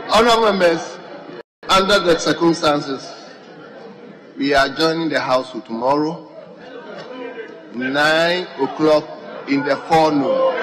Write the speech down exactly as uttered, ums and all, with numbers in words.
Honourable members, under the circumstances, we are joining the House tomorrow, nine o'clock in the forenoon.